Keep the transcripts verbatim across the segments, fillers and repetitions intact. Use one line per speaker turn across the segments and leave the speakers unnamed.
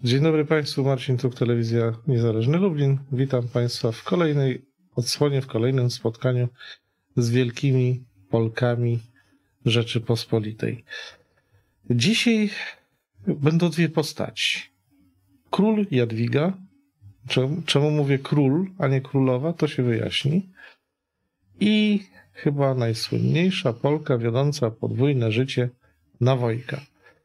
Dzień dobry Państwu, Marcin Tuk, Telewizja Niezależny Lublin. Witam Państwa w kolejnej odsłonie, w kolejnym spotkaniu z wielkimi Polkami Rzeczypospolitej. Dzisiaj będą dwie postaci. Król Jadwiga. Czemu, czemu mówię król, a nie królowa, to się wyjaśni. I chyba najsłynniejsza Polka wiodąca podwójne życie Nawojka.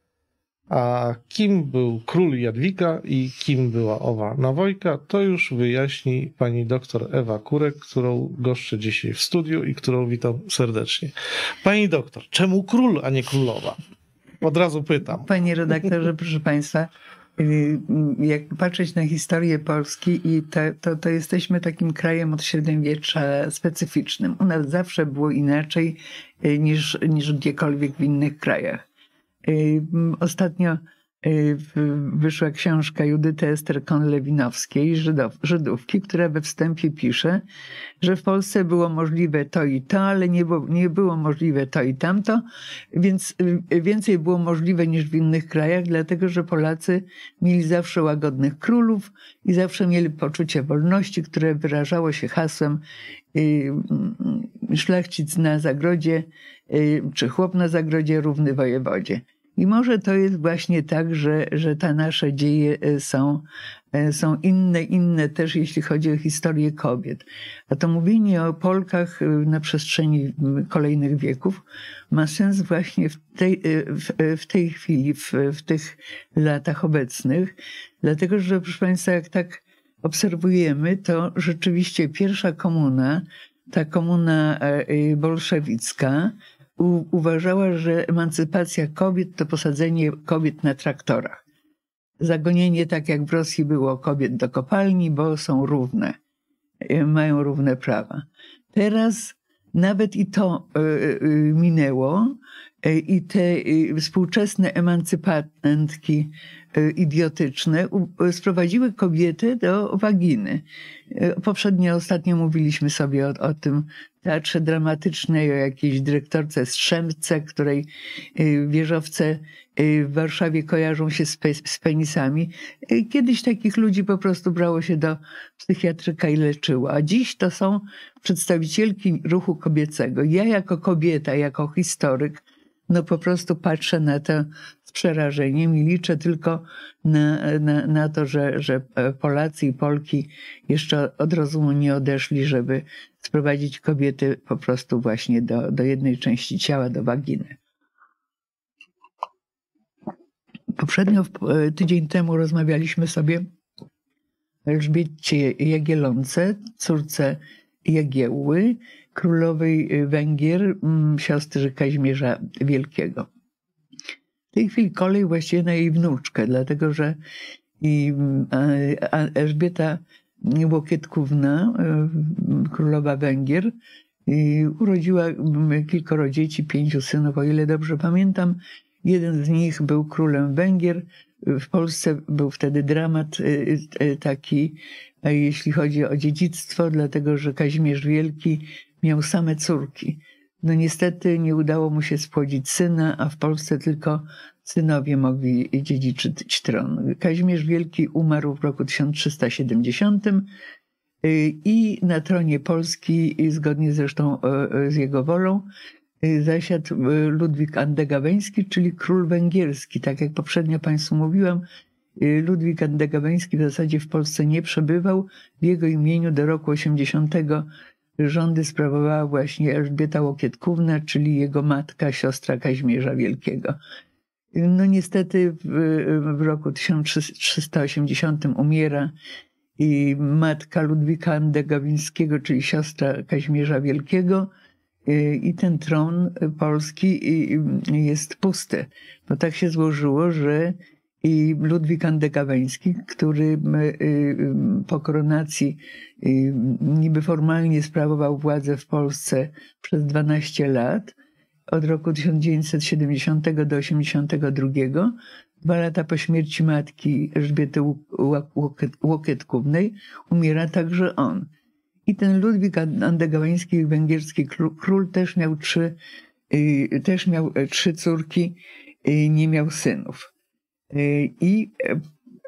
A kim był król Jadwiga i kim była owa Nawojka, to już wyjaśni pani doktor Ewa Kurek, którą goszczę dzisiaj w studiu i którą witam serdecznie. Pani doktor, czemu król, a nie królowa? Od razu pytam.
Panie redaktorze, proszę Państwa, jak patrzeć na historię Polski, i to, to, to jesteśmy takim krajem od średniowiecza specyficznym. U nas zawsze było inaczej niż, niż gdziekolwiek w innych krajach. Ostatnio wyszła książka Judyty Ester Konlewinowskiej, Żydow, Żydówki, która we wstępie pisze, że w Polsce było możliwe to i to, ale nie było, nie było możliwe to i tamto, więc więcej było możliwe niż w innych krajach, dlatego że Polacy mieli zawsze łagodnych królów i zawsze mieli poczucie wolności, które wyrażało się hasłem szlachcic na zagrodzie, czy chłop na zagrodzie równy wojewodzie. I może to jest właśnie tak, że, że te nasze dzieje są, są inne, inne też jeśli chodzi o historię kobiet. A to mówienie o Polkach na przestrzeni kolejnych wieków ma sens właśnie w tej, w, w tej chwili, w, w tych latach obecnych. Dlatego, że proszę Państwa, jak tak obserwujemy, to rzeczywiście pierwsza komuna, ta komuna bolszewicka, U, uważała, że emancypacja kobiet to posadzenie kobiet na traktorach. Zagonienie, tak jak w Rosji było, kobiet do kopalni, bo są równe, mają równe prawa. Teraz nawet i to y, y, minęło y, i te y, współczesne emancypantki y, idiotyczne u, sprowadziły kobiety do waginy. Y, poprzednio, ostatnio mówiliśmy sobie o, o tym teatrze dramatycznej, o jakiejś dyrektorce Strzemce, której y, wieżowce y, w Warszawie kojarzą się z, pe, z penisami. Y, kiedyś takich ludzi po prostu brało się do psychiatryka i leczyło, a dziś to są przedstawicielki ruchu kobiecego. Ja jako kobieta, jako historyk, no po prostu patrzę na to z przerażeniem i liczę tylko na, na, na to, że, że Polacy i Polki jeszcze od rozumu nie odeszli, żeby sprowadzić kobiety po prostu właśnie do, do jednej części ciała, do waginy. Poprzednio, tydzień temu rozmawialiśmy sobie o Elżbiecie Jagiellonce, córce Jagiełły, królowej Węgier, siostry Kazimierza Wielkiego. W tej chwili kolej właściwie na jej wnuczkę, dlatego że i Elżbieta Łokietkówna, królowa Węgier, urodziła kilkoro dzieci, pięciu synów, o ile dobrze pamiętam. Jeden z nich był królem Węgier. W Polsce był wtedy dramat taki, jeśli chodzi o dziedzictwo, dlatego że Kazimierz Wielki miał same córki. No niestety nie udało mu się spłodzić syna, a w Polsce tylko synowie mogli dziedziczyć tron. Kazimierz Wielki umarł w roku tysiąc trzysta siedemdziesiątym i na tronie Polski, zgodnie zresztą z jego wolą, zasiadł Ludwik Andegaweński, czyli król węgierski. Tak jak poprzednio Państwu mówiłam, Ludwik Andegaweński w zasadzie w Polsce nie przebywał. W jego imieniu do roku osiemdziesiątego rządy sprawowała właśnie Elżbieta Łokietkówna, czyli jego matka, siostra Kazimierza Wielkiego. No niestety w, w roku tysiąc trzysta osiemdziesiątym umiera i matka Ludwika Andegaweńskiego, czyli siostra Kazimierza Wielkiego, i ten tron polski jest pusty. Bo tak się złożyło, że i Ludwik Andegaweński, który po koronacji niby formalnie sprawował władzę w Polsce przez dwanaście lat, od roku tysiąc dziewięćset siedemdziesiątego do osiemdziesiątego drugiego, dwa lata po śmierci matki Elżbiety Łokietkównej, umiera także on. I ten Ludwik Andegaweński, węgierski król, też miał trzy, też miał trzy córki, nie miał synów. I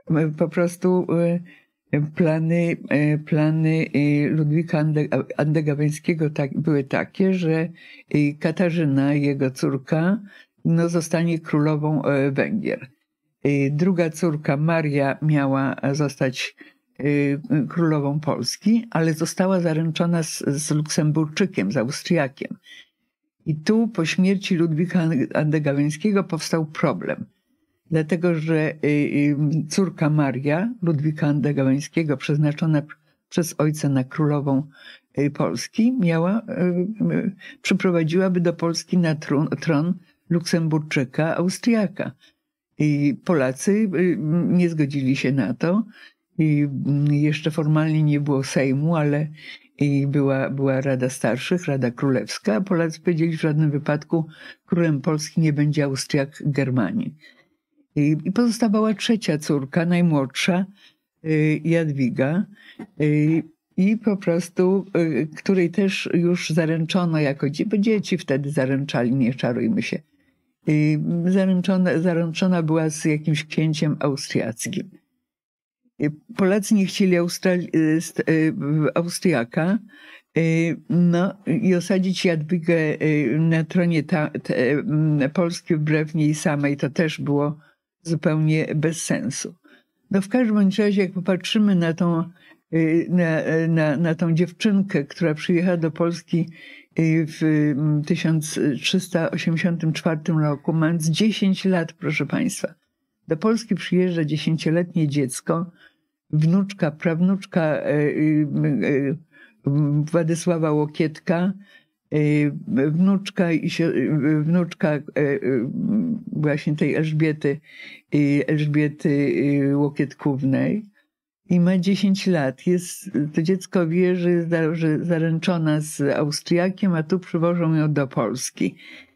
po prostu plany, plany Ludwika Andegaweńskiego tak, były takie, że Katarzyna, jego córka, no, zostanie królową Węgier. Druga córka, Maria, miała zostać królową Polski, ale została zaręczona z, z Luksemburczykiem, z Austriakiem. I tu po śmierci Ludwika Andegaweńskiego powstał problem. Dlatego, że córka Maria, Ludwika Andegaweńskiego, przeznaczona przez ojca na królową Polski, miała, przyprowadziłaby do Polski na tron, tron Luksemburczyka, Austriaka. I Polacy nie zgodzili się na to. I jeszcze formalnie nie było Sejmu, ale była, była Rada Starszych, Rada Królewska. Polacy powiedzieli, że w żadnym wypadku królem Polski nie będzie Austriak Germanin. I, i pozostawała trzecia córka, najmłodsza, Jadwiga. I po prostu, której też już zaręczono jako dzieci, bo dzieci wtedy zaręczali, nie czarujmy się. Zaręczona, zaręczona była z jakimś księciem austriackim. Polacy nie chcieli Australi- Austriaka, no i osadzić Jadwigę na tronie ta, ta, Polski wbrew niej samej, to też było zupełnie bez sensu. No w każdym razie, jak popatrzymy na tą, na, na, na tą dziewczynkę, która przyjechała do Polski w tysiąc trzysta osiemdziesiątym czwartym roku, mając dziesięć lat, proszę Państwa. Do Polski przyjeżdża dziesięcioletnie dziecko, wnuczka, prawnuczka Władysława Łokietka, wnuczka, i wnuczka właśnie tej Elżbiety, Elżbiety Łokietkównej i ma dziesięć lat. Jest, to dziecko wie, że jest zaręczona z Austriakiem, a tu przywożą ją do Polski.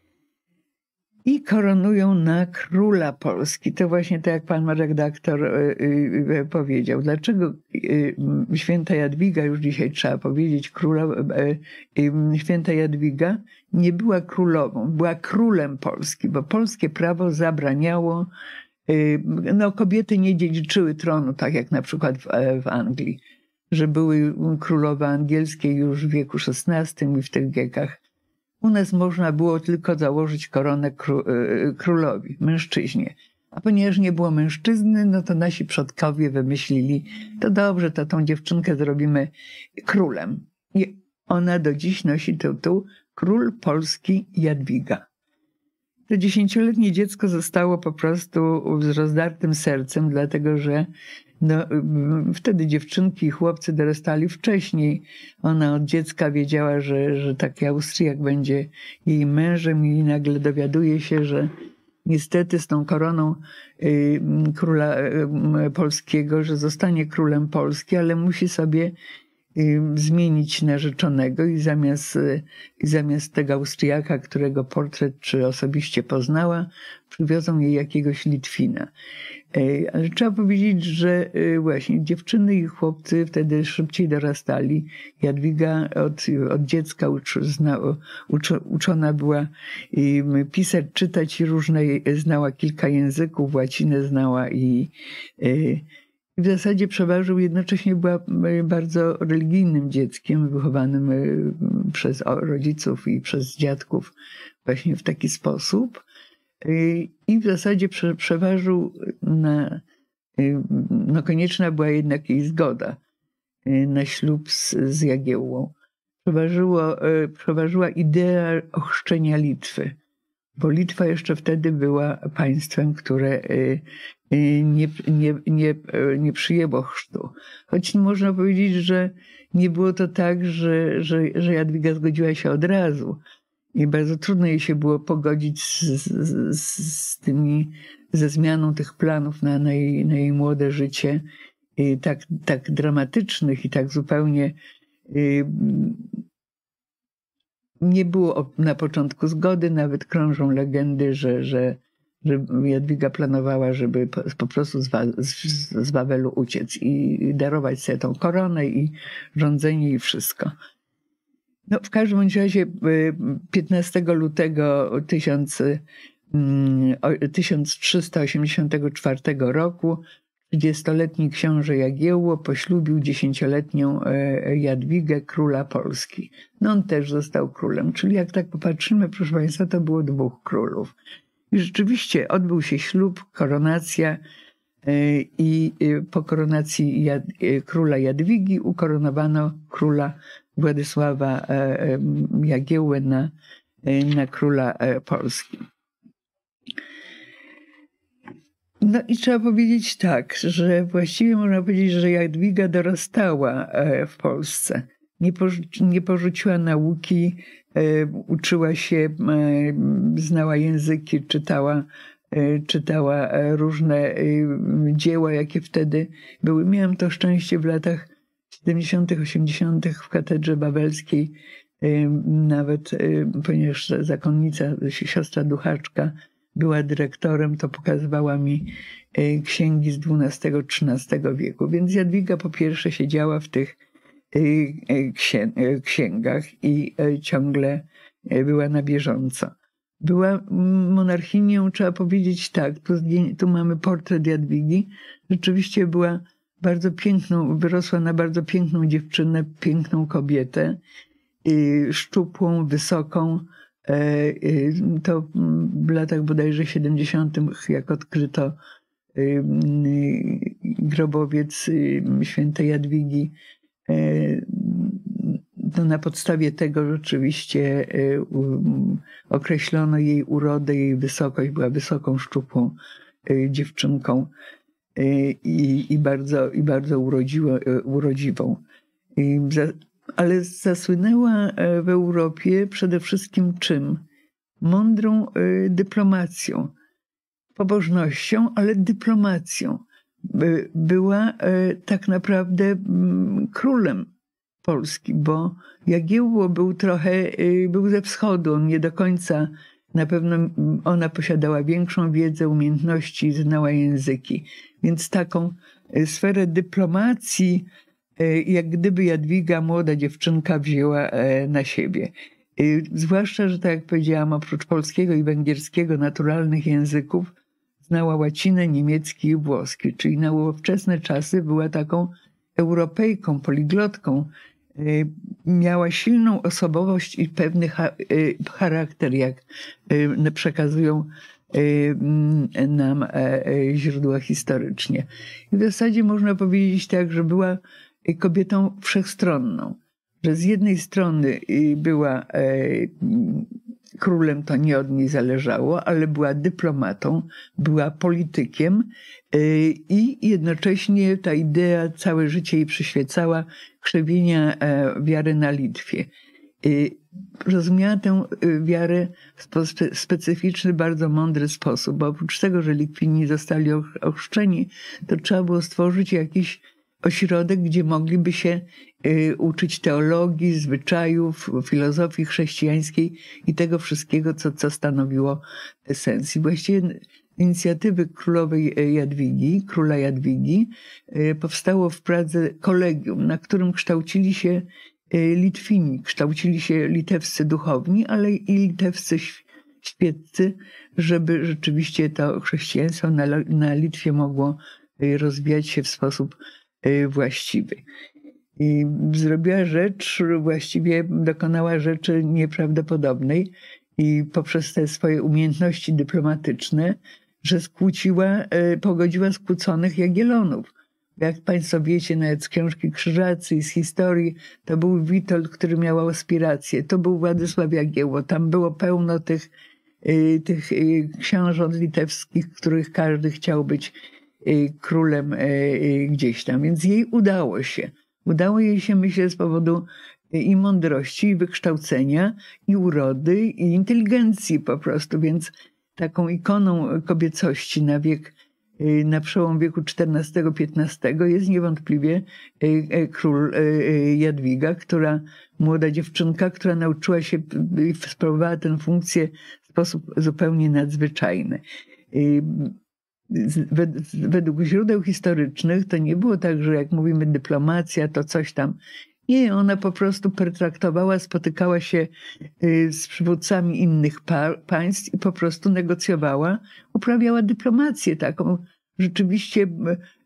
I koronują na króla Polski. To właśnie tak jak pan redaktor powiedział. Dlaczego święta Jadwiga, już dzisiaj trzeba powiedzieć, króla, święta Jadwiga nie była królową, była królem Polski, bo polskie prawo zabraniało, no kobiety nie dziedziczyły tronu, tak jak na przykład w, w Anglii, że były królowe angielskie już w wieku szesnastym i w tych wiekach. U nas można było tylko założyć koronę królowi, mężczyźnie. A ponieważ nie było mężczyzny, no to nasi przodkowie wymyślili, to dobrze, to tą dziewczynkę zrobimy królem. I ona do dziś nosi tytuł Król Polski Jadwiga. To dziesięcioletnie dziecko zostało po prostu z rozdartym sercem, dlatego że no, wtedy dziewczynki i chłopcy dorastali wcześniej. Ona od dziecka wiedziała, że, że taki Austriak będzie jej mężem i nagle dowiaduje się, że niestety z tą koroną y, króla y, polskiego, że zostanie królem Polski, ale musi sobie y, zmienić narzeczonego i zamiast, y, zamiast tego Austriaka, którego portret czy osobiście poznała, przywiozą jej jakiegoś Litwina. Ale trzeba powiedzieć, że właśnie dziewczyny i chłopcy wtedy szybciej dorastali. Jadwiga od, od dziecka ucz, zna, ucz, uczona była pisać, czytać i różne, znała kilka języków, łacinę znała i, i w zasadzie przeważył, jednocześnie była bardzo religijnym dzieckiem, wychowanym przez rodziców i przez dziadków właśnie w taki sposób. I w zasadzie prze, przeważył na, no konieczna była jednak jej zgoda na ślub z, z Jagiełłą. Przeważyło, przeważyła idea ochrzczenia Litwy, bo Litwa jeszcze wtedy była państwem, które nie, nie, nie, nie przyjęło chrztu. Choć można powiedzieć, że nie było to tak, że, że, że Jadwiga zgodziła się od razu. I bardzo trudno jej się było pogodzić z, z, z tymi, ze zmianą tych planów na, na, jej, na jej młode życie, i tak, tak dramatycznych i tak zupełnie y, nie było na początku zgody, nawet krążą legendy, że, że, że Jadwiga planowała, żeby po, po prostu z, Wa, z, z Wawelu uciec i darować sobie tą koronę i rządzenie i wszystko. No, w każdym razie piętnastego lutego tysiąc trzysta osiemdziesiątego czwartego roku trzydziestoletni książę Jagiełło poślubił dziesięcioletnią Jadwigę, króla Polski. No on też został królem, czyli jak tak popatrzymy, proszę Państwa, to było dwóch królów. I rzeczywiście odbył się ślub, koronacja i po koronacji Jad króla Jadwigi ukoronowano króla Władysława Jagiełłę na, na króla Polski. No i trzeba powiedzieć tak, że właściwie można powiedzieć, że Jadwiga dorastała w Polsce. Nie, porzu- nie porzuciła nauki, uczyła się, znała języki, czytała, czytała różne dzieła, jakie wtedy były. Miałam to szczęście w latach siedemdziesiątych, osiemdziesiątych w katedrze babelskiej, nawet ponieważ zakonnica, siostra Duchaczka, była dyrektorem, to pokazywała mi księgi z dwunastego trzynastego wieku. Więc Jadwiga po pierwsze siedziała w tych księgach i ciągle była na bieżąco. Była monarchinią, trzeba powiedzieć tak, tu, tu mamy portret Jadwigi. Rzeczywiście była bardzo piękną, wyrosła na bardzo piękną dziewczynę, piękną kobietę, szczupłą, wysoką. To w latach bodajże siedemdziesiątych, jak odkryto grobowiec świętej Jadwigi, to na podstawie tego rzeczywiście określono jej urodę, jej wysokość. Była wysoką, szczupłą dziewczynką i, i bardzo, i bardzo urodziło, urodziwą. Ale zasłynęła w Europie przede wszystkim czym? Mądrą dyplomacją, pobożnością, ale dyplomacją. Była tak naprawdę królem Polski, bo Jagiełło był trochę, był ze wschodu, on nie do końca, na pewno ona posiadała większą wiedzę, umiejętności, znała języki. Więc taką sferę dyplomacji jak gdyby Jadwiga, młoda dziewczynka, wzięła na siebie. Zwłaszcza, że tak jak powiedziałam, oprócz polskiego i węgierskiego naturalnych języków, znała łacinę, niemiecki i włoski, czyli na ówczesne czasy była taką Europejką, poliglotką. Miała silną osobowość i pewny charakter, jak przekazują nam źródła historycznie. I w zasadzie można powiedzieć tak, że była kobietą wszechstronną, że z jednej strony była królem, to nie od niej zależało, ale była dyplomatą, była politykiem i jednocześnie ta idea całe życie jej przyświecała krzewienia wiary na Litwie. Rozumiała tę wiarę w specyficzny, bardzo mądry sposób, bo oprócz tego, że Likwini zostali ochrzczeni, to trzeba było stworzyć jakiś ośrodek, gdzie mogliby się uczyć teologii, zwyczajów, filozofii chrześcijańskiej i tego wszystkiego, co, co stanowiło sens. I właściwie inicjatywy królowej Jadwigi, króla Jadwigi, powstało w Pradze kolegium, na którym kształcili się Litwini, kształcili się litewscy duchowni, ale i litewscy świeccy, żeby rzeczywiście to chrześcijaństwo na, na Litwie mogło rozwijać się w sposób właściwy. I zrobiła rzecz, właściwie dokonała rzeczy nieprawdopodobnej i poprzez te swoje umiejętności dyplomatyczne, że skłóciła, pogodziła skłóconych Jagiellonów. Jak Państwo wiecie, nawet z książki Krzyżacy i z historii, to był Witold, który miał aspiracje, to był Władysław Jagiełło, tam było pełno tych, tych książąt litewskich, których każdy chciał być królem gdzieś tam, więc jej udało się. Udało jej się, myślę, z powodu i mądrości, i wykształcenia, i urody, i inteligencji po prostu, więc taką ikoną kobiecości na wiek, na przełom wieku czternastego piętnastego jest niewątpliwie król Jadwiga, która, młoda dziewczynka, która nauczyła się i sprawowała tę funkcję w sposób zupełnie nadzwyczajny. Według źródeł historycznych to nie było tak, że jak mówimy dyplomacja, to coś tam. Nie, ona po prostu pertraktowała, spotykała się z przywódcami innych pa państw i po prostu negocjowała, uprawiała dyplomację taką rzeczywiście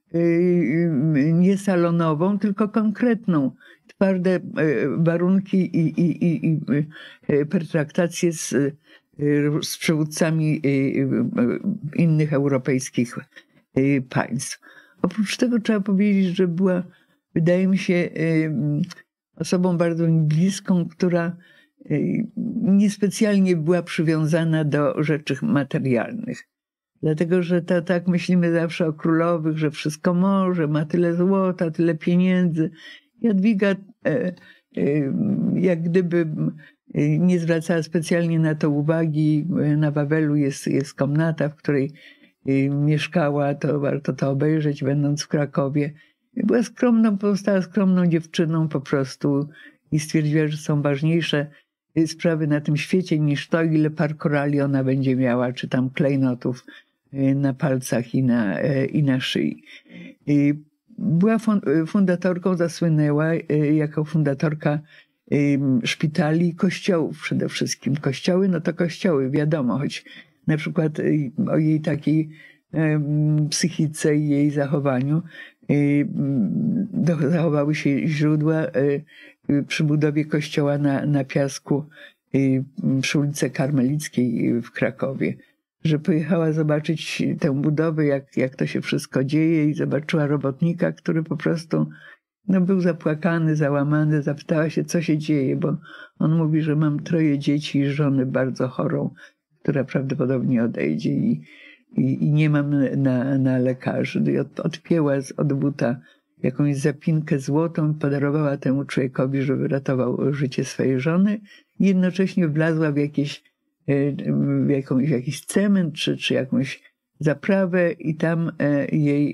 nie salonową, tylko konkretną. Twarde warunki i, i, i, i pertraktacje z, z przywódcami innych europejskich państw. Oprócz tego trzeba powiedzieć, że była, wydaje mi się, osobą bardzo mi bliską, która niespecjalnie była przywiązana do rzeczy materialnych. Dlatego, że to, tak myślimy zawsze o królowych, że wszystko może, ma tyle złota, tyle pieniędzy. Jadwiga e, e, jak gdyby nie zwracała specjalnie na to uwagi. Na Wawelu jest, jest komnata, w której mieszkała, to warto to obejrzeć, będąc w Krakowie. Była skromną, pozostała skromną dziewczyną po prostu i stwierdziła, że są ważniejsze sprawy na tym świecie niż to, ile par korali ona będzie miała, czy tam klejnotów na palcach i na, i na szyi. Była fundatorką, zasłynęła jako fundatorka szpitali i kościołów przede wszystkim. Kościoły, no to kościoły, wiadomo, choć na przykład o jej takiej psychice i jej zachowaniu zachowały się źródła przy budowie kościoła na, na Piasku przy ulicy Karmelickiej w Krakowie, że pojechała zobaczyć tę budowę, jak, jak to się wszystko dzieje i zobaczyła robotnika, który po prostu no, był zapłakany, załamany, zapytała się, co się dzieje, bo on mówi, że mam troje dzieci i żonę bardzo chorą, która prawdopodobnie odejdzie i, i, i nie mam na, na lekarzy. I od, odpięła z, od buta jakąś zapinkę złotą i podarowała temu człowiekowi, żeby ratował życie swojej żony. I jednocześnie wlazła w, jakieś, w, jakąś, w jakiś cement czy, czy jakąś zaprawę i tam jej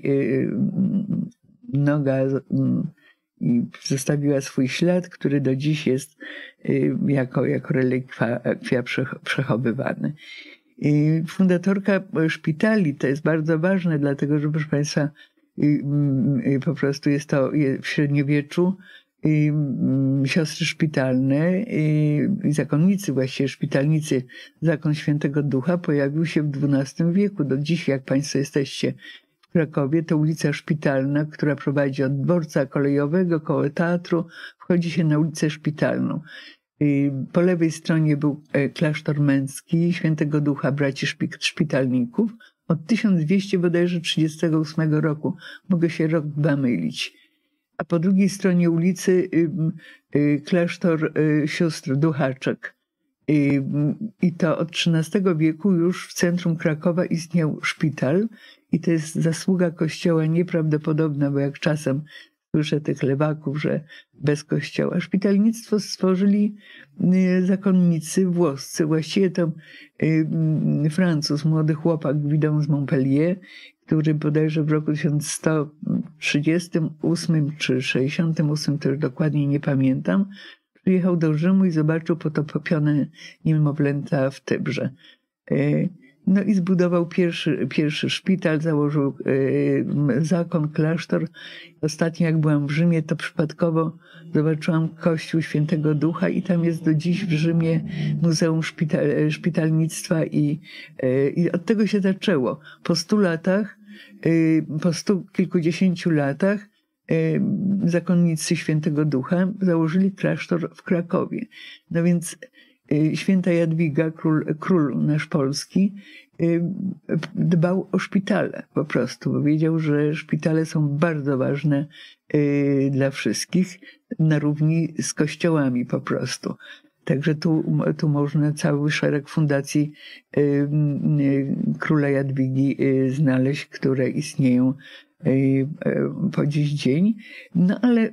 noga i zostawiła swój ślad, który do dziś jest jako, jako relikwia przechowywany. Fundatorka szpitali to jest bardzo ważne, dlatego że, proszę Państwa, po prostu jest to w średniowieczu siostry szpitalne i zakonnicy, właściwie szpitalnicy, zakon Świętego Ducha pojawił się w dwunastym wieku. Do dziś, jak Państwo jesteście w Krakowie, to ulica Szpitalna, która prowadzi od dworca kolejowego koło teatru, wchodzi się na ulicę Szpitalną. Po lewej stronie był klasztor męski Świętego Ducha Braci Szpitalników od tysiąc dwieście bodajże trzydziestego ósmego roku. Mogę się rok dwa mylić. A po drugiej stronie ulicy klasztor sióstr Duchaczek. I to od trzynastego wieku już w centrum Krakowa istniał szpital i to jest zasługa Kościoła nieprawdopodobna, bo jak czasem słyszę tych lewaków, że bez kościoła. Szpitalnictwo stworzyli zakonnicy włoscy. Właściwie to Francuz, młody chłopak Guidon z Montpellier, który bodajże w roku tysiąc sto trzydziestym ósmym czy sześćdziesiątym ósmym, to już dokładnie nie pamiętam, przyjechał do Rzymu i zobaczył potopione niemowlęta w Tybrze. No i zbudował pierwszy, pierwszy szpital, założył zakon, klasztor. Ostatnio jak byłam w Rzymie, to przypadkowo zobaczyłam kościół Świętego Ducha i tam jest do dziś w Rzymie Muzeum Szpital, Szpitalnictwa i, i od tego się zaczęło. Po stu latach, po stu kilkudziesięciu latach zakonnicy Świętego Ducha założyli klasztor w Krakowie. No więc święta Jadwiga, król, król nasz polski, dbał o szpitale po prostu, bo wiedział, że szpitale są bardzo ważne dla wszystkich, na równi z kościołami po prostu. Także tu, tu można cały szereg fundacji króla Jadwigi znaleźć, które istnieją po dziś dzień. No ale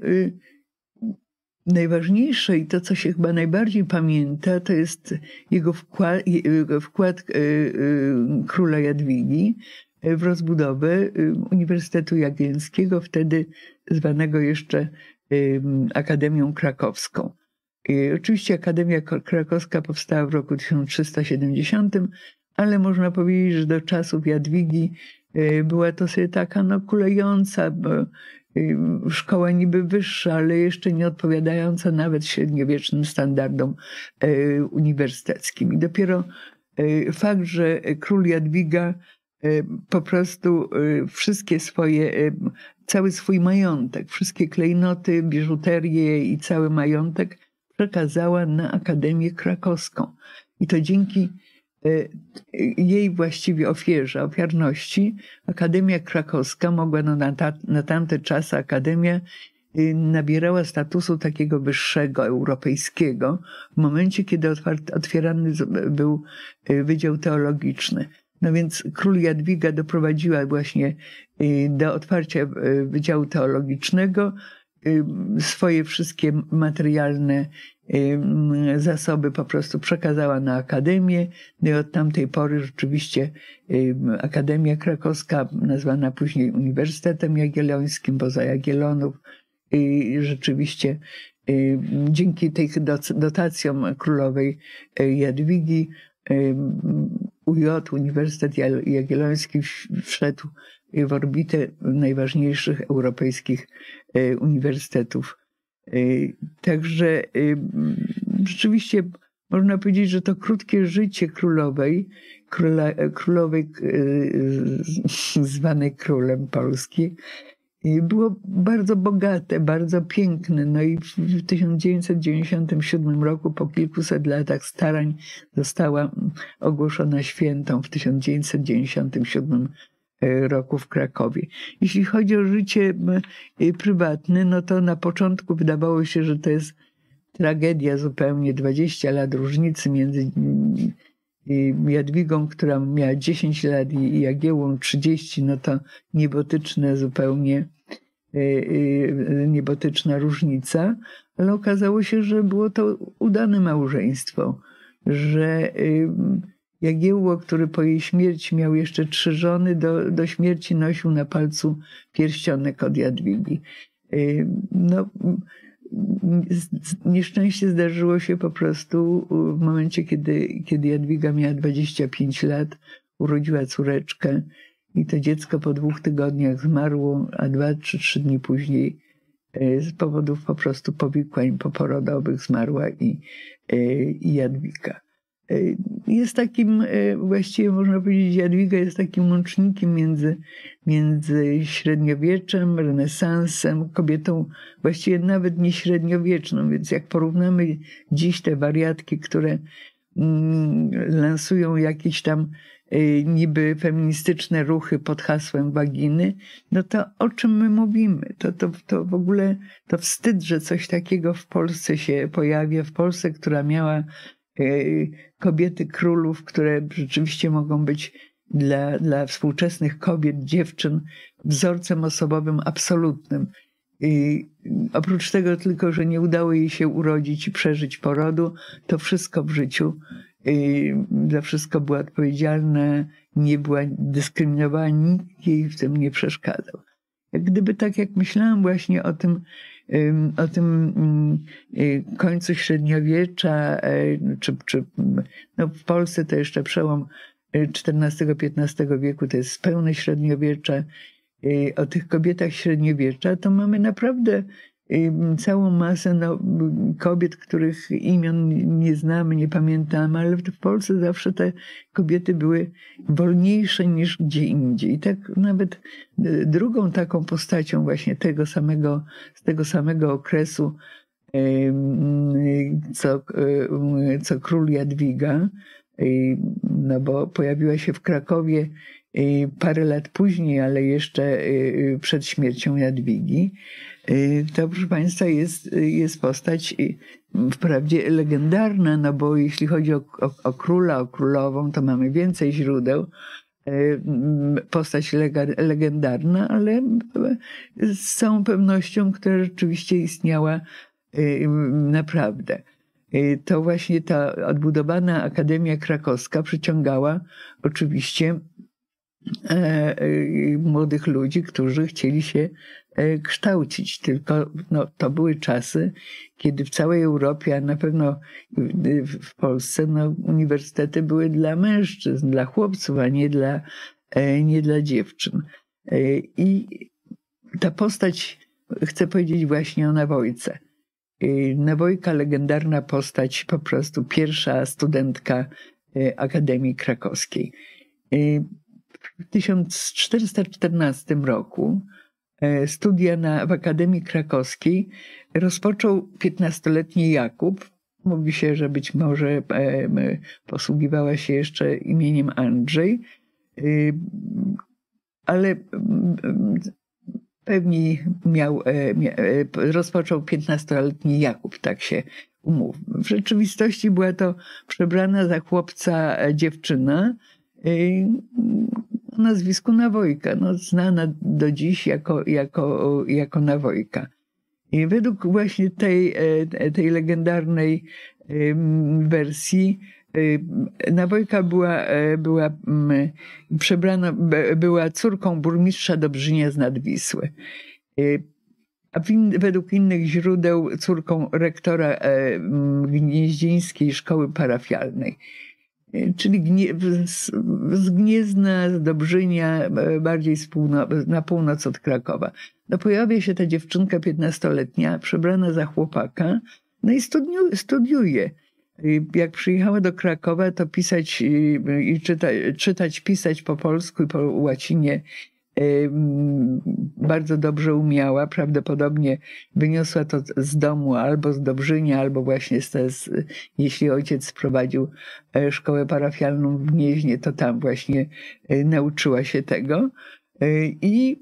najważniejsze i to, co się chyba najbardziej pamięta, to jest jego wkład, wkład króla Jadwigi w rozbudowę Uniwersytetu Jagiellońskiego, wtedy zwanego jeszcze Akademią Krakowską. I oczywiście Akademia Krakowska powstała w roku tysiąc trzysta siedemdziesiątym, ale można powiedzieć, że do czasów Jadwigi była to sobie taka no, kulejąca, bo szkoła niby wyższa, ale jeszcze nie odpowiadająca nawet średniowiecznym standardom uniwersyteckim. I dopiero fakt, że król Jadwiga po prostu wszystkie swoje, cały swój majątek, wszystkie klejnoty, biżuterię i cały majątek przekazała na Akademię Krakowską. I to dzięki jej właściwie ofierze, ofiarności, Akademia Krakowska mogła, no na, ta, na tamte czasy Akademia nabierała statusu takiego wyższego, europejskiego, w momencie, kiedy otwarty, otwierany był Wydział Teologiczny. No więc król Jadwiga doprowadziła właśnie do otwarcia Wydziału Teologicznego, swoje wszystkie materialne zasoby po prostu przekazała na Akademię. No i od tamtej pory rzeczywiście Akademia Krakowska, nazwana później Uniwersytetem Jagiellońskim, poza Jagiellonów, i rzeczywiście dzięki tych dotacjom królowej Jadwigi U J, Uniwersytet Jagielloński, wszedł w orbitę najważniejszych europejskich uniwersytetów. Także rzeczywiście można powiedzieć, że to krótkie życie królowej, króla, królowej zwanej królem Polski, było bardzo bogate, bardzo piękne. No i w tysiąc dziewięćset dziewięćdziesiątym siódmym roku, po kilkuset latach starań, została ogłoszona świętą w tysiąc dziewięćset dziewięćdziesiątym siódmym roku w Krakowie. Jeśli chodzi o życie prywatne, no to na początku wydawało się, że to jest tragedia zupełnie, dwadzieścia lat różnicy między Jadwigą, która miała dziesięć lat, i Jagiełłą trzydzieści, no to niebotyczne zupełnie, niebotyczna różnica, ale okazało się, że było to udane małżeństwo, że Jagiełło, który po jej śmierci miał jeszcze trzy żony, do, do śmierci nosił na palcu pierścionek od Jadwigi. No, nieszczęście zdarzyło się po prostu w momencie, kiedy, kiedy Jadwiga miała dwadzieścia pięć lat, urodziła córeczkę i to dziecko po dwóch tygodniach zmarło, a dwa czy trzy dni później z powodów po prostu powikłań poporodowych zmarła i, i Jadwiga. Jest takim, właściwie można powiedzieć, Jadwiga jest takim łącznikiem między, między średniowieczem, renesansem, kobietą właściwie nawet nie średniowieczną, więc jak porównamy dziś te wariatki, które lansują jakieś tam niby feministyczne ruchy pod hasłem waginy, no to o czym my mówimy? To, to, to w ogóle to wstyd, że coś takiego w Polsce się pojawia, w Polsce, która miała kobiety królów, które rzeczywiście mogą być dla, dla współczesnych kobiet, dziewczyn wzorcem osobowym absolutnym. I oprócz tego tylko, że nie udało jej się urodzić i przeżyć porodu, to wszystko w życiu, za wszystko była odpowiedzialna, nie była dyskryminowana, nikt jej w tym nie przeszkadzał. Jak gdyby tak jak myślałam właśnie o tym, o tym końcu średniowiecza, czy, czy no w Polsce to jeszcze przełom czternastego piętnastego wieku, to jest pełne średniowiecze, o tych kobietach średniowiecza, to mamy naprawdę całą masę no, kobiet, których imion nie znamy, nie pamiętamy, ale w Polsce zawsze te kobiety były wolniejsze niż gdzie indziej. I tak nawet drugą taką postacią właśnie tego samego, z tego samego okresu, co, co król Jadwiga, no bo pojawiła się w Krakowie parę lat później, ale jeszcze przed śmiercią Jadwigi, to proszę Państwa jest, jest postać wprawdzie legendarna, no bo jeśli chodzi o, o, o króla, o królową, to mamy więcej źródeł. Postać lega, legendarna, ale z całą pewnością, która rzeczywiście istniała naprawdę. To właśnie ta odbudowana Akademia Krakowska przyciągała oczywiście młodych ludzi, którzy chcieli się kształcić. Tylko no, to były czasy, kiedy w całej Europie, a na pewno w Polsce, no, uniwersytety były dla mężczyzn, dla chłopców, a nie dla, nie dla dziewczyn. I ta postać, chcę powiedzieć właśnie o Nawojce. Nawojka, legendarna postać, po prostu pierwsza studentka Akademii Krakowskiej. w tysiąc czterysta czternastym roku studia na, w Akademii Krakowskiej rozpoczął piętnastoletni Jakub. Mówi się, że być może posługiwała się jeszcze imieniem Andrzej, ale pewnie miał, rozpoczął piętnastoletni Jakub, tak się umówmy. W rzeczywistości była to przebrana za chłopca dziewczyna o nazwisku Nawojka, no, znana do dziś jako, jako, jako Nawojka. I według właśnie tej, tej legendarnej wersji Nawojka była, była przebrana, była córką burmistrza Dobrzynia z Nadwisły. A in, według innych źródeł córką rektora Gnieźnieńskiej Szkoły Parafialnej. Czyli gnie, z, z Gniezna, z Dobrzynia, bardziej z półno, na północ od Krakowa. No pojawia się ta dziewczynka piętnastoletnia, przebrana za chłopaka, no i studiuje. studiuje. Jak przyjechała do Krakowa, to pisać i czyta, czytać, pisać po polsku i po łacinie bardzo dobrze umiała. Prawdopodobnie wyniosła to z domu albo z Dobrzynia, albo właśnie z, z, jeśli ojciec prowadził szkołę parafialną w Gnieźnie, to tam właśnie nauczyła się tego. I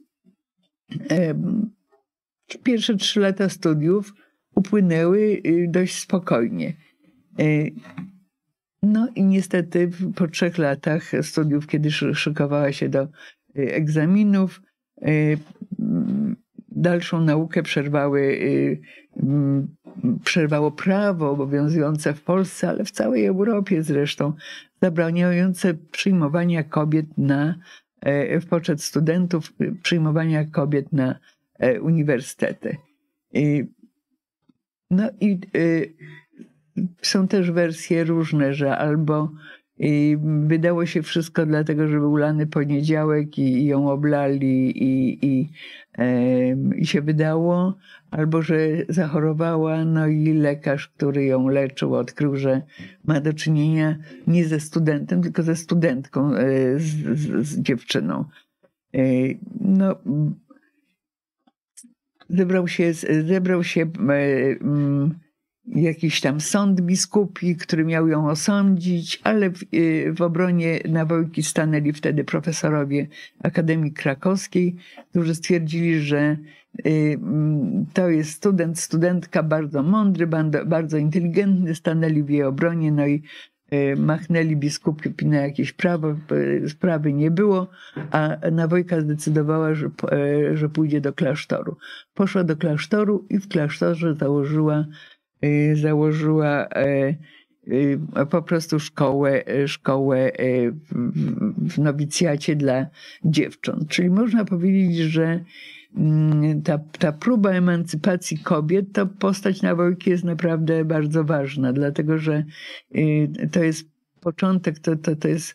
pierwsze trzy lata studiów upłynęły dość spokojnie. No i niestety po trzech latach studiów, kiedy szykowała się do egzaminów, dalszą naukę przerwały, przerwało prawo obowiązujące w Polsce, ale w całej Europie zresztą, zabraniające przyjmowania kobiet na, w poczet studentów, przyjmowania kobiet na uniwersytety. No i są też wersje różne, że albo wydało się wszystko dlatego, że był lany poniedziałek i ją oblali i, i, e, i się wydało, albo że zachorowała, no i lekarz, który ją leczył, odkrył, że ma do czynienia nie ze studentem, tylko ze studentką, e, z, z, z dziewczyną. E, no, zebrał się, zebrał się e, m, jakiś tam sąd biskupi, który miał ją osądzić, ale w, w obronie Nawojki stanęli wtedy profesorowie Akademii Krakowskiej, którzy stwierdzili, że to jest student, studentka bardzo mądry, bardzo inteligentny, stanęli w jej obronie, no i machnęli biskupi na jakieś prawo, sprawy nie było, a Nawojka zdecydowała, że, że pójdzie do klasztoru. Poszła do klasztoru i w klasztorze założyła założyła po prostu szkołę, szkołę w nowicjacie dla dziewcząt. Czyli można powiedzieć, że ta, ta próba emancypacji kobiet, to postać Nawojki jest naprawdę bardzo ważna, dlatego że to jest początek, to, to, to jest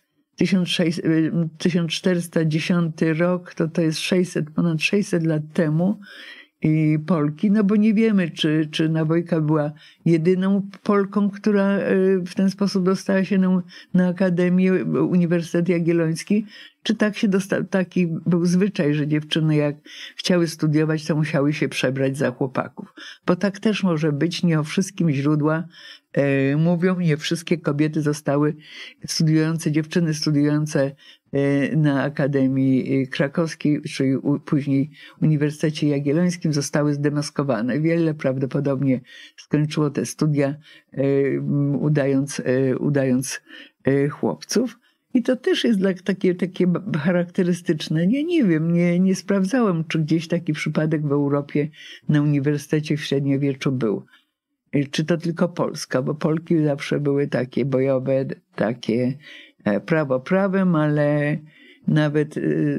tysiąc czterysta dziesiąty rok, to to jest sześćset, ponad sześćset lat temu, i Polki, no bo nie wiemy, czy, czy Nawojka była jedyną Polką, która w ten sposób dostała się na, na Akademię Uniwersytet Jagielloński, czy tak się dostał, taki był zwyczaj, że dziewczyny jak chciały studiować, to musiały się przebrać za chłopaków. Bo tak też może być, nie o wszystkim źródła e, mówią, nie wszystkie kobiety zostały studiujące, dziewczyny studiujące e, na Akademii Krakowskiej, czyli u, później Uniwersytecie Jagiellońskim, zostały zdemaskowane. Wiele prawdopodobnie skończyło te studia e, udając, e, udając e, chłopców. I to też jest dla, takie, takie charakterystyczne. Nie, nie wiem, nie, nie sprawdzałam, czy gdzieś taki przypadek w Europie na uniwersytecie w średniowieczu był. Czy to tylko Polska, bo Polki zawsze były takie bojowe, takie prawo prawem, ale nawet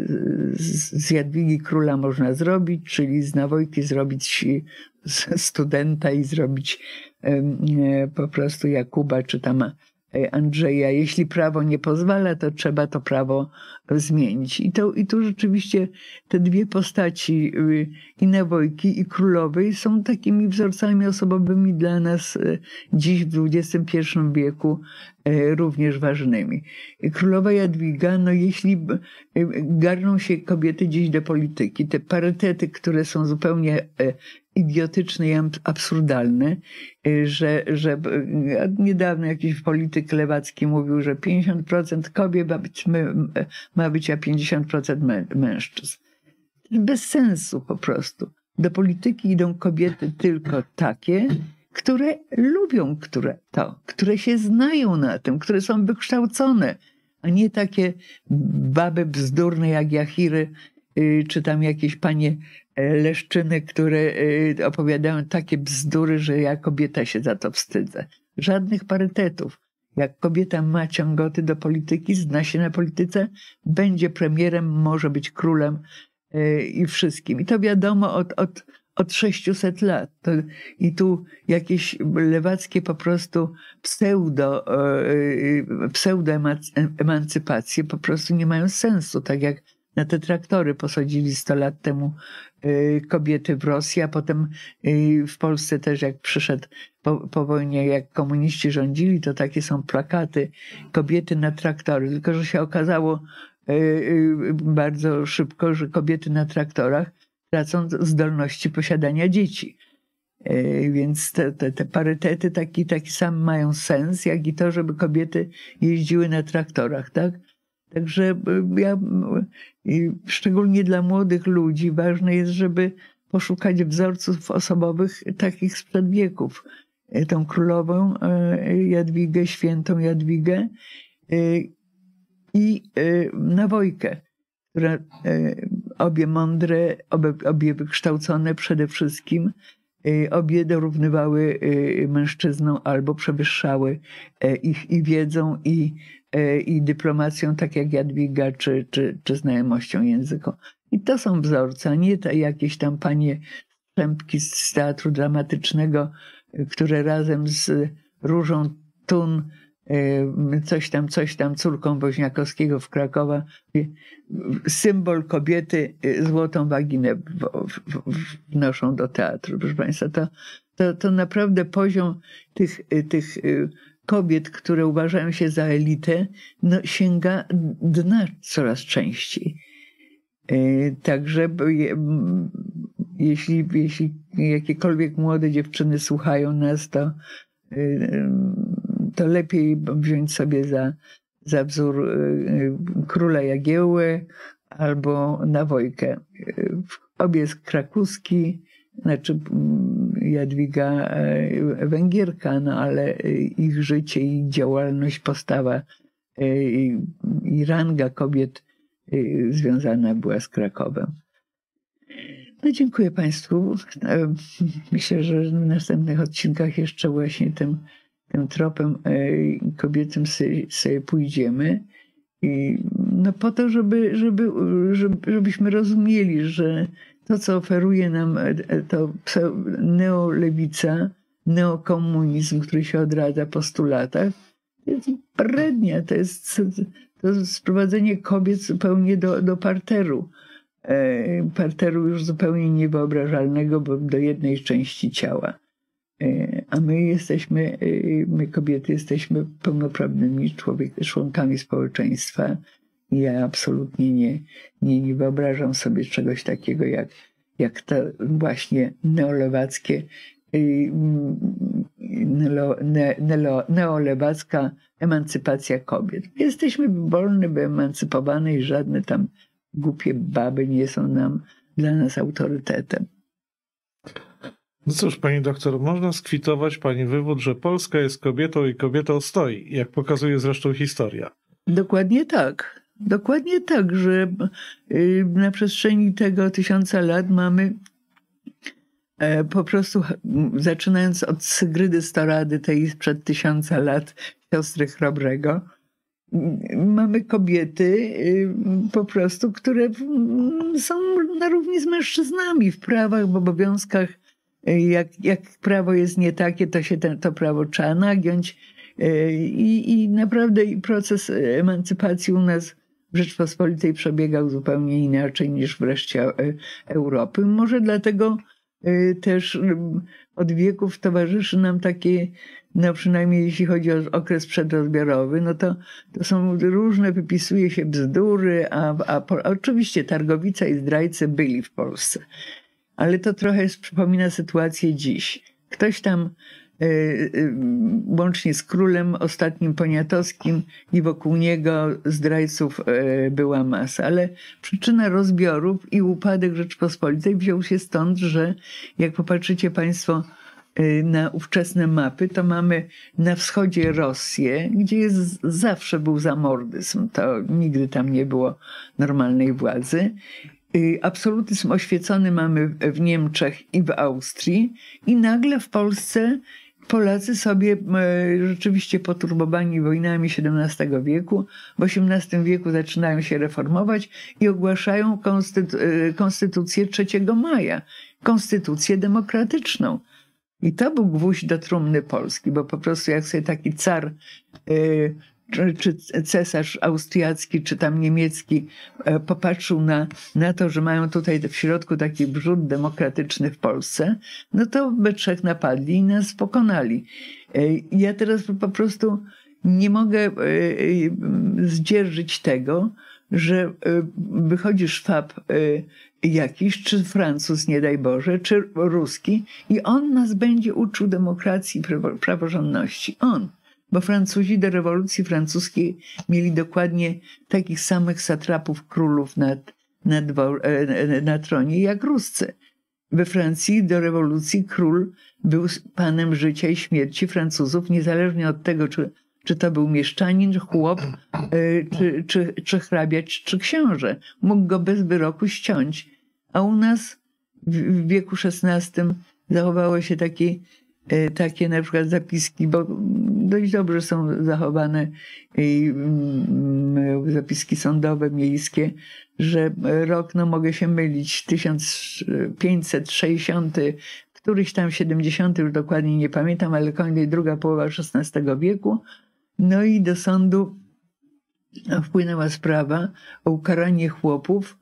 z Jadwigi Króla można zrobić, czyli z Nawojki zrobić studenta i zrobić po prostu Jakuba, czy tam Andrzeja, jeśli prawo nie pozwala, to trzeba to prawo zmienić. I, to, i tu rzeczywiście te dwie postaci, i Nawojki, i Królowej, są takimi wzorcami osobowymi dla nas dziś w dwudziestym pierwszym wieku również ważnymi. Królowa Jadwiga, no jeśli garną się kobiety dziś do polityki, te parytety, które są zupełnie idiotyczne i absurdalne, że, że niedawno jakiś polityk lewacki mówił, że pięćdziesiąt procent kobiet ma być, ma być a pięćdziesiąt procent mężczyzn. Bez sensu po prostu. Do polityki idą kobiety tylko takie, które lubią które to, które się znają na tym, które są wykształcone, a nie takie baby bzdurne jak Jachiry, czy tam jakieś panie Leszczyny, które opowiadają takie bzdury, że ja kobieta się za to wstydzę. Żadnych parytetów. Jak kobieta ma ciągoty do polityki, zna się na polityce, będzie premierem, może być królem i wszystkim. I to wiadomo od, od, od sześciuset lat. To, I tu jakieś lewackie po prostu pseudo, pseudoemancypacje po prostu nie mają sensu. Tak jak na te traktory posadzili sto lat temu kobiety w Rosji, a potem w Polsce też jak przyszedł po, po wojnie, jak komuniści rządzili, to takie są plakaty kobiety na traktory. Tylko że się okazało bardzo szybko, że kobiety na traktorach tracą zdolności posiadania dzieci. Więc te, te, te parytety taki, taki sam mają sens, jak i to, żeby kobiety jeździły na traktorach, tak? Także ja, szczególnie dla młodych ludzi, ważne jest, żeby poszukać wzorców osobowych takich sprzed wieków. Tą królową Jadwigę, świętą Jadwigę i Nawojkę, które obie mądre, obie, obie wykształcone przede wszystkim, obie dorównywały mężczyznom albo przewyższały ich i wiedzą, i, i dyplomacją, tak jak Jadwiga, czy, czy, czy znajomością języka. I to są wzorce, a nie te jakieś tam panie Strzępki z teatru dramatycznego, które razem z Różą Thun, coś tam, coś tam, córką Woźniakowskiego w Krakowa, symbol kobiety, złotą waginę wnoszą do teatru. Proszę Państwa, to, to, to naprawdę poziom tych, tych kobiet, które uważają się za elitę, no, sięga dna coraz częściej. Także jeśli, jeśli jakiekolwiek młode dziewczyny słuchają nas, to to lepiej wziąć sobie za, za wzór króla Jagiełły albo Nawojkę. Obie z Krakuski, znaczy Jadwiga Węgierka, no ale ich życie i działalność, postawa i, i ranga kobiet związana była z Krakowem. No, dziękuję Państwu. Myślę, że w następnych odcinkach jeszcze właśnie tym tym tropem kobiecym sobie, sobie pójdziemy. I no po to, żeby, żeby, żeby, żebyśmy rozumieli, że to, co oferuje nam to neolewica, neokomunizm, który się odradza po stu latach, to jest brednia, to jest, to jest sprowadzenie kobiet zupełnie do, do parteru. Parteru już zupełnie niewyobrażalnego, bo do jednej części ciała. A my jesteśmy, my kobiety jesteśmy pełnoprawnymi człowiek, członkami społeczeństwa. I ja absolutnie nie, nie, nie wyobrażam sobie czegoś takiego jak, jak ta właśnie neolewackie, neo, neo, neolewacka emancypacja kobiet. Jesteśmy wolne, wyemancypowane i żadne tam głupie baby nie są nam dla nas autorytetem.
No cóż, pani doktor, można skwitować pani wywód, że Polska jest kobietą i kobietą stoi, jak pokazuje zresztą historia.
Dokładnie tak. Dokładnie tak, że na przestrzeni tego tysiąca lat mamy po prostu, zaczynając od Sygrydy Storady, tej sprzed tysiąca lat, siostry Chrobrego, mamy kobiety po prostu, które są na równi z mężczyznami w prawach, w obowiązkach. Jak, jak prawo jest nie takie, to się ten, to prawo trzeba nagiąć. I, i naprawdę proces emancypacji u nas w Rzeczpospolitej przebiegał zupełnie inaczej niż w reszcie Europy. Może dlatego też od wieków towarzyszy nam takie, no przynajmniej jeśli chodzi o okres przedrozbiorowy, no to, to są różne, wypisuje się bzdury, a, a, a oczywiście Targowica i zdrajcy byli w Polsce. Ale to trochę przypomina sytuację dziś. Ktoś tam y, y, łącznie z królem ostatnim poniatowskim i wokół niego zdrajców y, była masa. Ale przyczyna rozbiorów i upadek Rzeczpospolitej wziął się stąd, że jak popatrzycie państwo y, na ówczesne mapy, to mamy na wschodzie Rosję, gdzie jest, zawsze był zamordyzm. To nigdy tam nie było normalnej władzy. Absolutyzm oświecony mamy w Niemczech i w Austrii i nagle w Polsce Polacy sobie rzeczywiście poturbowani wojnami siedemnastego wieku, w osiemnastym wieku zaczynają się reformować i ogłaszają konstytu- konstytucję trzeciego maja, konstytucję demokratyczną. I to był gwóźdź do trumny Polski, bo po prostu jak sobie taki car yy, Czy, czy cesarz austriacki, czy tam niemiecki popatrzył na, na to, że mają tutaj w środku taki brzód demokratyczny w Polsce, no to we trzech napadli i nas pokonali. Ja teraz po prostu nie mogę zdzierżyć tego, że wychodzi szwab jakiś, czy Francuz, nie daj Boże, czy Ruski i on nas będzie uczył demokracji i praworządności. On. Bo Francuzi do rewolucji francuskiej mieli dokładnie takich samych satrapów, królów na, na, dwor, na tronie jak Ruscy. We Francji do rewolucji król był panem życia i śmierci Francuzów, niezależnie od tego, czy, czy to był mieszczanin, chłop, czy, czy, czy hrabiać, czy książę. Mógł go bez wyroku ściąć. A u nas w, w wieku szesnastym zachowało się takie takie na przykład zapiski, bo dość dobrze są zachowane zapiski sądowe, miejskie, że rok, no mogę się mylić, tysiąc pięćset sześćdziesiąty, któryś tam siedemdziesiąty, już dokładnie nie pamiętam, ale kończy druga połowa szesnastego wieku. No i do sądu wpłynęła sprawa o ukaranie chłopów,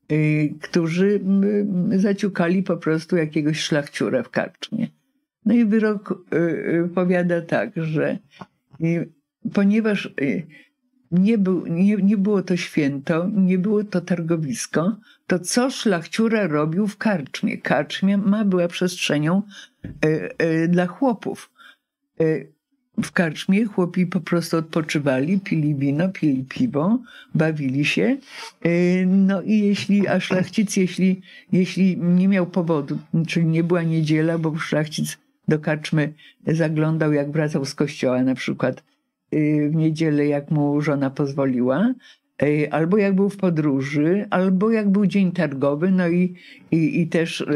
którzy zaciukali po prostu jakiegoś szlachciura w karczmie. No i wyrok y, powiada tak, że y, ponieważ y, nie, był, nie, nie było to święto, nie było to targowisko, to co szlachciura robił w karczmie? Karczma była przestrzenią y, y, dla chłopów. Y, w karczmie chłopi po prostu odpoczywali, pili wino, pili piwo, bawili się. Y, no i jeśli, a szlachcic, jeśli, jeśli nie miał powodu, czyli nie była niedziela, bo szlachcic do karczmy zaglądał, jak wracał z kościoła, na przykład w niedzielę, jak mu żona pozwoliła, albo jak był w podróży, albo jak był dzień targowy, no i, i, i też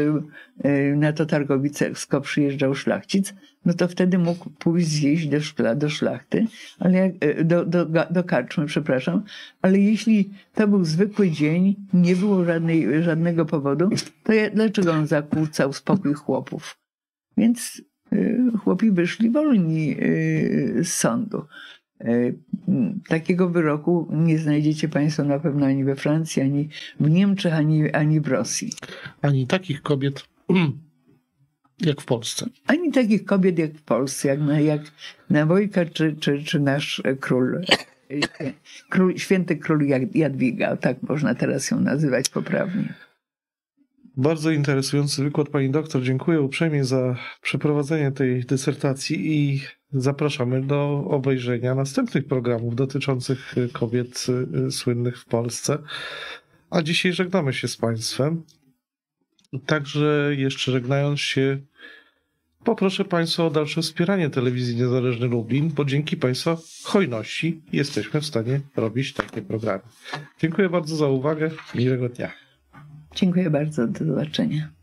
na to targowisko przyjeżdżał szlachcic, no to wtedy mógł pójść zjeść do, szkla, do szlachty, ale jak, do, do, do karczmy, przepraszam, ale jeśli to był zwykły dzień, nie było żadnej, żadnego powodu, to ja, dlaczego on zakłócał spokój chłopów? Więc y, chłopi wyszli wolni y, z sądu. Y, takiego wyroku nie znajdziecie państwo na pewno ani we Francji, ani w Niemczech, ani, ani w Rosji.
Ani takich kobiet jak w Polsce.
Ani takich kobiet jak w Polsce, jak, na, jak Nawojka czy, czy, czy nasz król, król, święty król Jadwiga, tak można teraz ją nazywać poprawnie.
Bardzo interesujący wykład, pani doktor. Dziękuję uprzejmie za przeprowadzenie tej dysertacji i zapraszamy do obejrzenia następnych programów dotyczących kobiet słynnych w Polsce. A dzisiaj żegnamy się z państwem. Także jeszcze żegnając się, poproszę państwa o dalsze wspieranie Telewizji Niezależny Lublin, bo dzięki państwa hojności jesteśmy w stanie robić takie programy. Dziękuję bardzo za uwagę. Miłego dnia.
Dziękuję bardzo. Do zobaczenia.